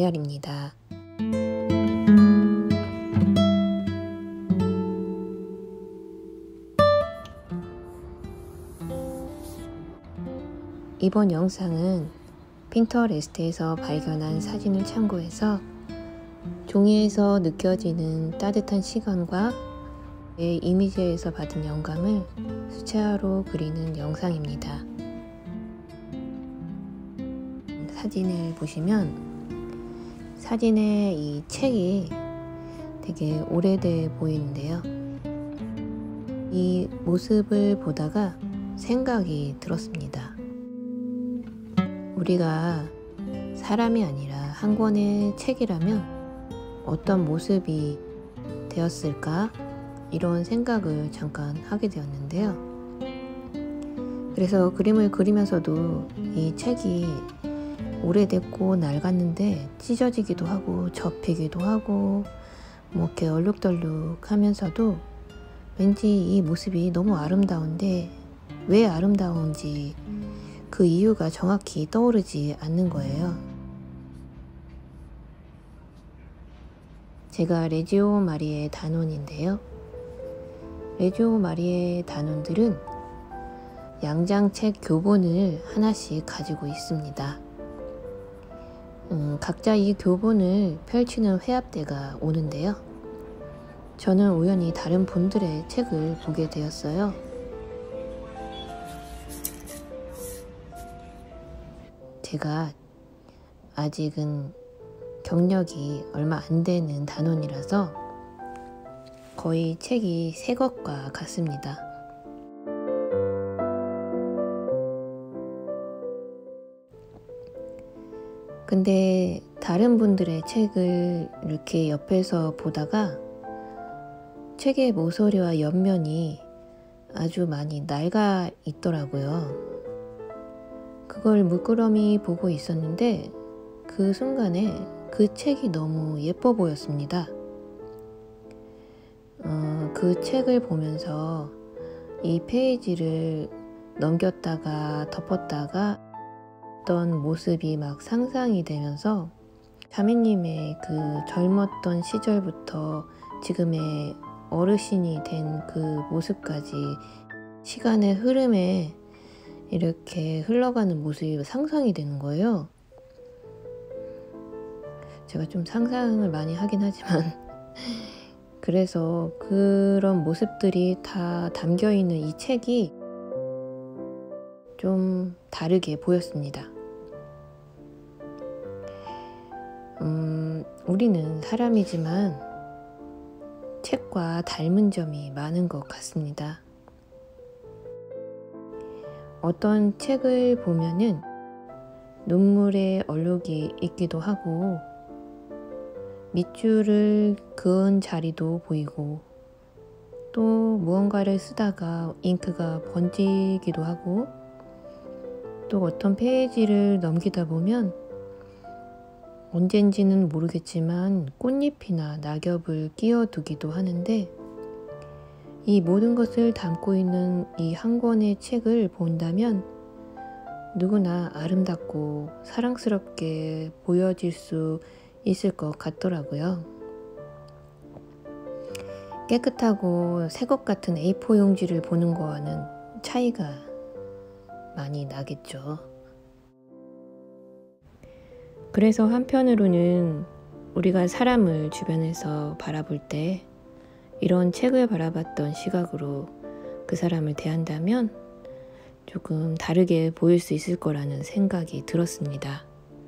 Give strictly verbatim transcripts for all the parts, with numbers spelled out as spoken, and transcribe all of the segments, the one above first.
달걀입니다. 이번 영상은 핀터레스트에서 발견한 사진을 참고해서 종이에서 느껴지는 따뜻한 시간과 내 이미지에서 받은 영감을 수채화로 그리는 영상입니다. 사진을 보시면 사진에 이 책이 되게 오래돼 보이는데요. 이 모습을 보다가 생각이 들었습니다. 우리가 사람이 아니라 한 권의 책이라면 어떤 모습이 되었을까? 이런 생각을 잠깐 하게 되었는데요. 그래서 그림을 그리면서도 이 책이 오래됐고 낡았는데 찢어지기도 하고 접히기도 하고 뭐 이렇게 얼룩덜룩 하면서도 왠지 이 모습이 너무 아름다운데 왜 아름다운지 그 이유가 정확히 떠오르지 않는 거예요. 제가 레지오 마리의 단원인데요. 레지오 마리의 단원들은 양장책 교본을 하나씩 가지고 있습니다. 음, 각자 이 교본을 펼치는 회합대가 오는데요. 저는 우연히 다른 분들의 책을 보게 되었어요. 제가 아직은 경력이 얼마 안 되는 단원이라서 거의 책이 새 것과 같습니다. 근데 다른 분들의 책을 이렇게 옆에서 보다가 책의 모서리와 옆면이 아주 많이 낡아 있더라고요. 그걸 물끄러미 보고 있었는데 그 순간에 그 책이 너무 예뻐 보였습니다. 어, 그 책을 보면서 이 페이지를 넘겼다가 덮었다가 어떤 모습이 막 상상이 되면서 자매님의 그 젊었던 시절부터 지금의 어르신이 된 그 모습까지 시간의 흐름에 이렇게 흘러가는 모습이 상상이 되는 거예요. 제가 좀 상상을 많이 하긴 하지만 그래서 그런 모습들이 다 담겨있는 이 책이 좀 다르게 보였습니다. 음, 우리는 사람이지만 책과 닮은 점이 많은 것 같습니다. 어떤 책을 보면은 눈물의 얼룩이 있기도 하고 밑줄을 그은 자리도 보이고 또 무언가를 쓰다가 잉크가 번지기도 하고 또 어떤 페이지를 넘기다 보면 언젠지는 모르겠지만 꽃잎이나 낙엽을 끼워두기도 하는데 이 모든 것을 담고 있는 이 한 권의 책을 본다면 누구나 아름답고 사랑스럽게 보여질 수 있을 것 같더라고요. 깨끗하고 새것 같은 에이포 용지를 보는 거와는 차이가 많이 나겠죠. 그래서 한편으로는 우리가 사람을 주변에서 바라볼 때 이런 책을 바라봤던 시각으로 그 사람을 대한다면 조금 다르게 보일 수 있을 거라는 생각이 들었습니다.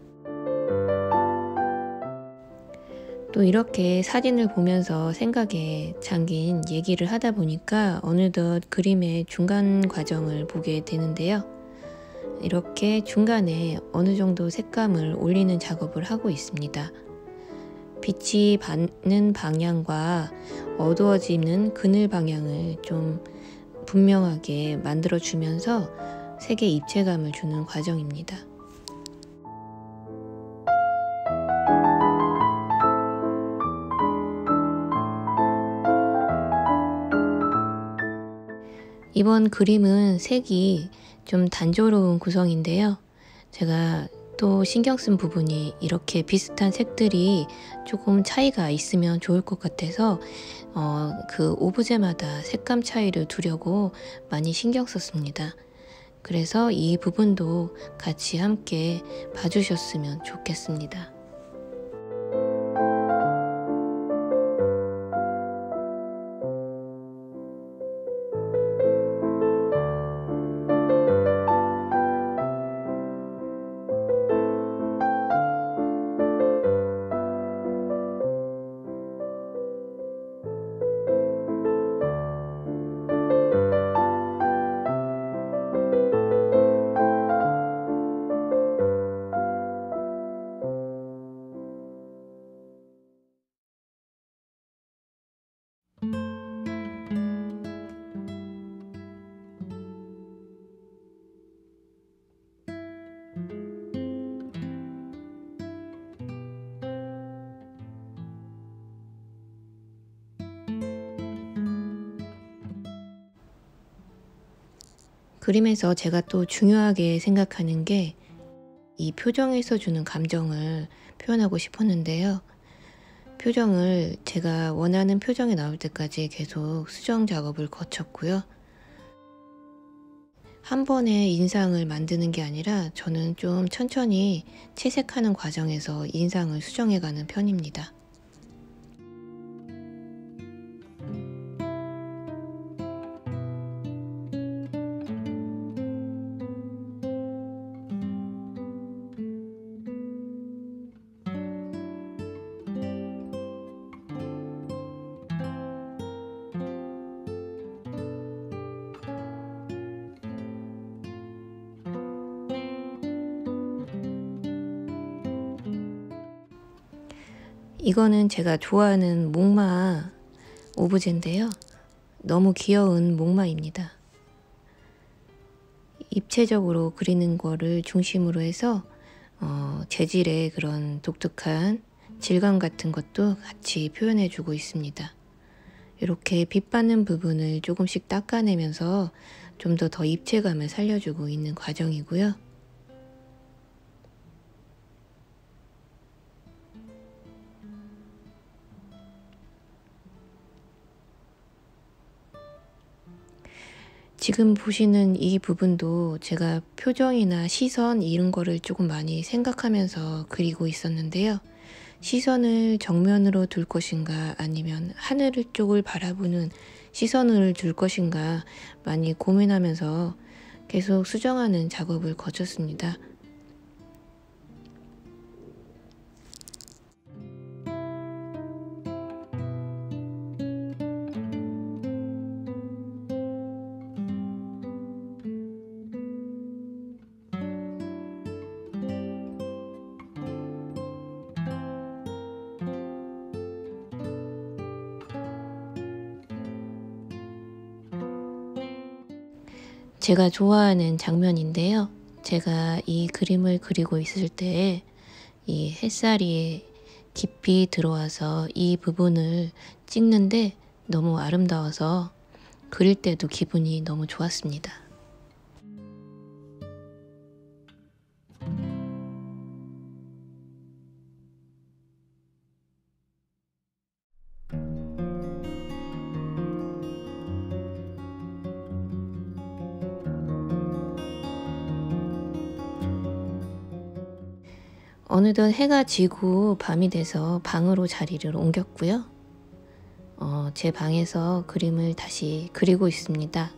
또 이렇게 사진을 보면서 생각에 잠긴 얘기를 하다 보니까 어느덧 그림의 중간 과정을 보게 되는데요. 이렇게 중간에 어느 정도 색감을 올리는 작업을 하고 있습니다. 빛이 받는 방향과 어두워지는 그늘 방향을 좀 분명하게 만들어주면서 색의 입체감을 주는 과정입니다. 이번 그림은 색이 좀 단조로운 구성인데요. 제가 또 신경 쓴 부분이 이렇게 비슷한 색들이 조금 차이가 있으면 좋을 것 같아서 어, 그 오브제마다 색감 차이를 두려고 많이 신경 썼습니다. 그래서 이 부분도 같이 함께 봐주셨으면 좋겠습니다. 그림에서 제가 또 중요하게 생각하는 게 이 표정에서 주는 감정을 표현하고 싶었는데요. 표정을 제가 원하는 표정이 나올 때까지 계속 수정 작업을 거쳤고요. 한 번에 인상을 만드는 게 아니라 저는 좀 천천히 채색하는 과정에서 인상을 수정해가는 편입니다. 이거는 제가 좋아하는 목마 오브제인데요. 너무 귀여운 목마입니다. 입체적으로 그리는 거를 중심으로 해서 어, 재질의 그런 독특한 질감 같은 것도 같이 표현해 주고 있습니다. 이렇게 빛 받는 부분을 조금씩 닦아내면서 좀 더 더 입체감을 살려주고 있는 과정이고요. 지금 보시는 이 부분도 제가 표정이나 시선 이런 거를 조금 많이 생각하면서 그리고 있었는데요. 시선을 정면으로 둘 것인가 아니면 하늘 쪽을 바라보는 시선을 둘 것인가 많이 고민하면서 계속 수정하는 작업을 거쳤습니다. 제가 좋아하는 장면인데요. 제가 이 그림을 그리고 있을 때 이 햇살이 깊이 들어와서 이 부분을 찍는데 너무 아름다워서 그릴 때도 기분이 너무 좋았습니다. 어느덧 해가 지고 밤이 돼서 방으로 자리를 옮겼고요. 어, 제 방에서 그림을 다시 그리고 있습니다.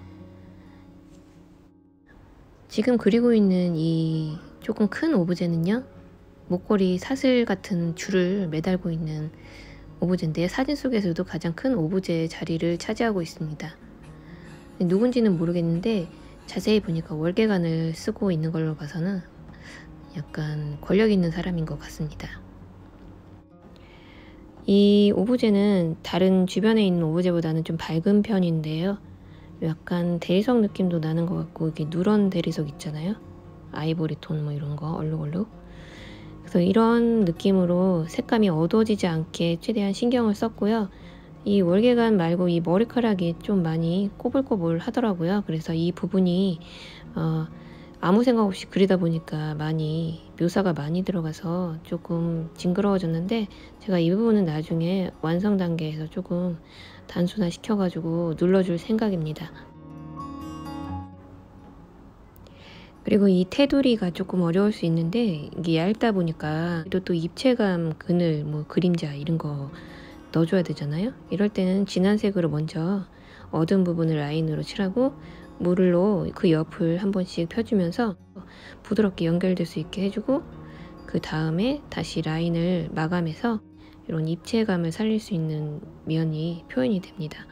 지금 그리고 있는 이 조금 큰 오브제는요. 목걸이 사슬 같은 줄을 매달고 있는 오브제인데요. 사진 속에서도 가장 큰 오브제의 자리를 차지하고 있습니다. 누군지는 모르겠는데 자세히 보니까 월계관을 쓰고 있는 걸로 봐서는 약간 권력 있는 사람인 것 같습니다. 이 오브제는 다른 주변에 있는 오브제보다는 좀 밝은 편인데요. 약간 대리석 느낌도 나는 것 같고, 이게 누런 대리석 있잖아요. 아이보리 톤 뭐 이런 거 얼룩얼룩. 그래서 이런 느낌으로 색감이 어두워지지 않게 최대한 신경을 썼고요. 이 월계관 말고 이 머리카락이 좀 많이 꼬불꼬불 하더라고요. 그래서 이 부분이 어, 아무 생각 없이 그리다 보니까 많이 묘사가 많이 들어가서 조금 징그러워졌는데, 제가 이 부분은 나중에 완성 단계에서 조금 단순화 시켜가지고 눌러줄 생각입니다. 그리고 이 테두리가 조금 어려울 수 있는데, 이게 얇다 보니까 또, 또 입체감, 그늘, 뭐 그림자 이런 거 넣어줘야 되잖아요. 이럴 때는 진한 색으로 먼저 어두운 부분을 라인으로 칠하고, 물로 그 옆을 한 번씩 펴주면서 부드럽게 연결될 수 있게 해주고, 그 다음에 다시 라인을 마감해서 이런 입체감을 살릴 수 있는 면이 표현이 됩니다.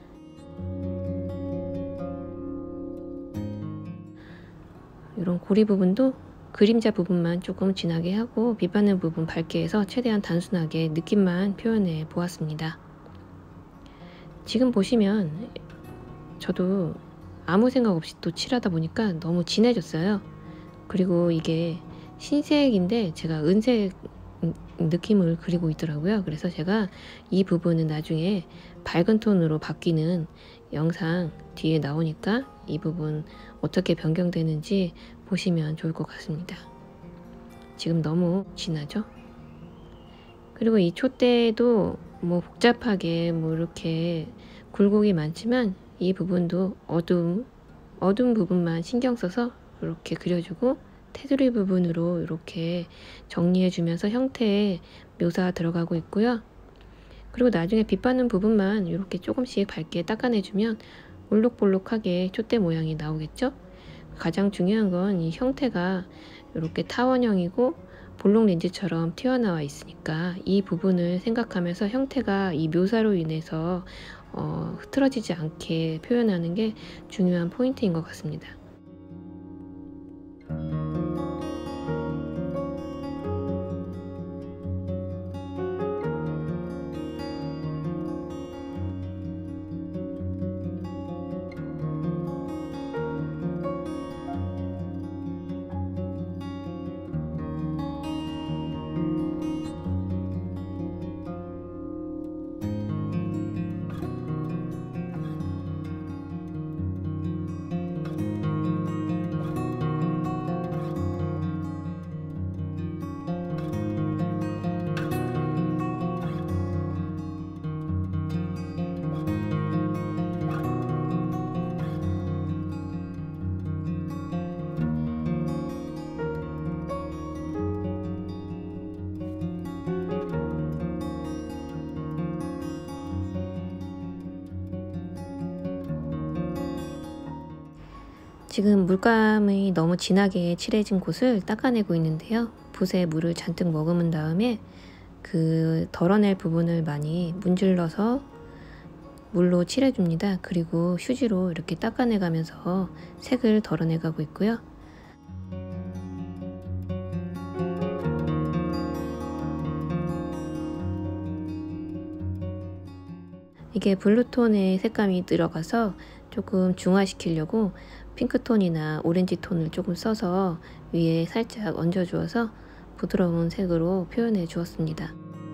이런 고리 부분도 그림자 부분만 조금 진하게 하고 빛 받는 부분 밝게 해서 최대한 단순하게 느낌만 표현해 보았습니다. 지금 보시면 저도 아무 생각 없이 또 칠하다 보니까 너무 진해졌어요. 그리고 이게 흰색인데 제가 은색 느낌을 그리고 있더라고요. 그래서 제가 이 부분은 나중에 밝은 톤으로 바뀌는 영상 뒤에 나오니까 이 부분 어떻게 변경되는지 보시면 좋을 것 같습니다. 지금 너무 진하죠? 그리고 이 촛대도 뭐 복잡하게 뭐 이렇게 굴곡이 많지만, 이 부분도 어두움, 어두운 부분만 신경 써서 이렇게 그려주고, 테두리 부분으로 이렇게 정리해주면서 형태의 묘사가 들어가고 있고요. 그리고 나중에 빛 받는 부분만 이렇게 조금씩 밝게 닦아내주면 올록볼록하게 촛대 모양이 나오겠죠? 가장 중요한 건 이 형태가 이렇게 타원형이고 볼록 렌즈처럼 튀어나와 있으니까 이 부분을 생각하면서 형태가 이 묘사로 인해서 어, 흐트러지지 않게 표현하는 게 중요한 포인트인 것 같습니다. 지금 물감이 너무 진하게 칠해진 곳을 닦아내고 있는데요. 붓에 물을 잔뜩 머금은 다음에 그 덜어낼 부분을 많이 문질러서 물로 칠해줍니다. 그리고 휴지로 이렇게 닦아내가면서 색을 덜어내가고 있고요. 이게 블루톤의 색감이 들어가서 조금 중화시키려고 핑크톤이나 오렌지톤을 조금 써서 위에 살짝 얹어 주어서 부드러운 색으로 표현해 주었습니다.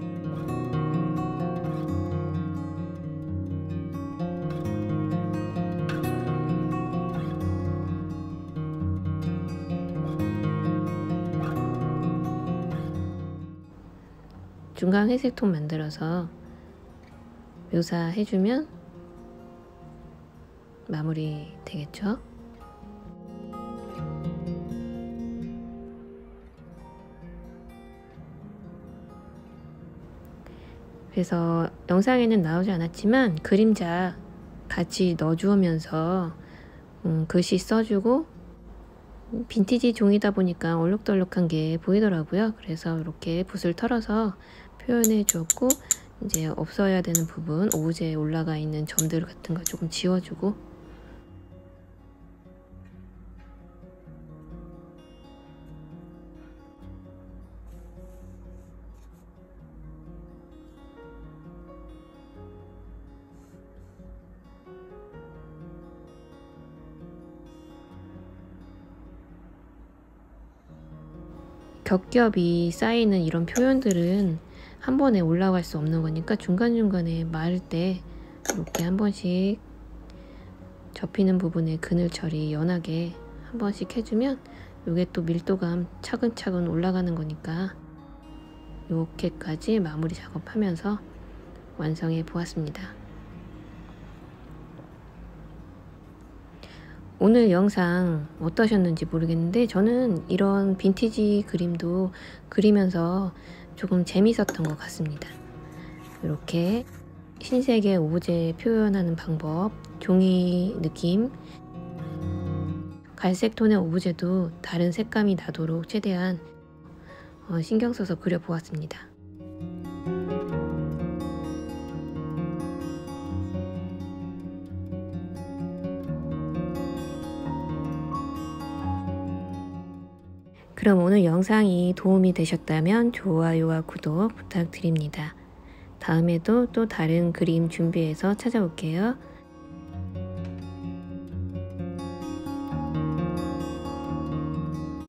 중간 회색톤 만들어서 묘사해주면 마무리 되겠죠? 그래서 영상에는 나오지 않았지만 그림자 같이 넣어주면서 음, 글씨 써주고, 빈티지 종이다 보니까 얼룩덜룩한 게 보이더라고요. 그래서 이렇게 붓을 털어서 표현해 주었고, 이제 없어야 되는 부분, 오브제에 올라가 있는 점들 같은 거 조금 지워주고, 겹겹이 쌓이는 이런 표현들은 한 번에 올라갈 수 없는 거니까 중간중간에 마를 때 이렇게 한 번씩 접히는 부분에 그늘 처리 연하게 한 한 번씩 해주면 요게 또 밀도감 차근차근 올라가는 거니까 이렇게까지 마무리 작업하면서 완성해 보았습니다. 오늘 영상 어떠셨는지 모르겠는데 저는 이런 빈티지 그림도 그리면서 조금 재밌었던 것 같습니다. 이렇게 흰색의 오브제 표현하는 방법, 종이 느낌, 갈색 톤의 오브제도 다른 색감이 나도록 최대한 어, 신경 써서 그려보았습니다. 그럼 오늘 영상이 도움이 되셨다면 좋아요와 구독 부탁드립니다. 다음에도 또 다른 그림 준비해서 찾아올게요.